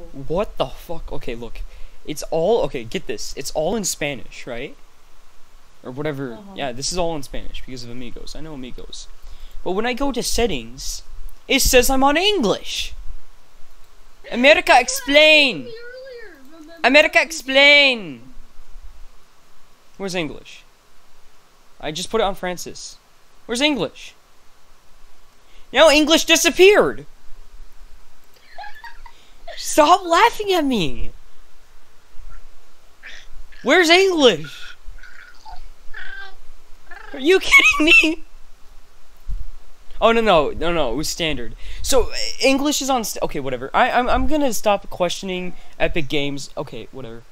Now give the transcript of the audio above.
What the fuck? Okay, look. It's all okay, get this. It's all in Spanish, right? Or whatever. Yeah, this is all in Spanish because of Amigos. I know Amigos. But when I go to settings, it says I'm on English. America, explain. America, explain. Where's English? I just put it on Francis. Where's English? Now English disappeared. Stop laughing at me. Where's English? Are you kidding me? Oh no, it was standard. So English is on. Okay, whatever. I'm gonna stop questioning Epic Games. Okay, whatever.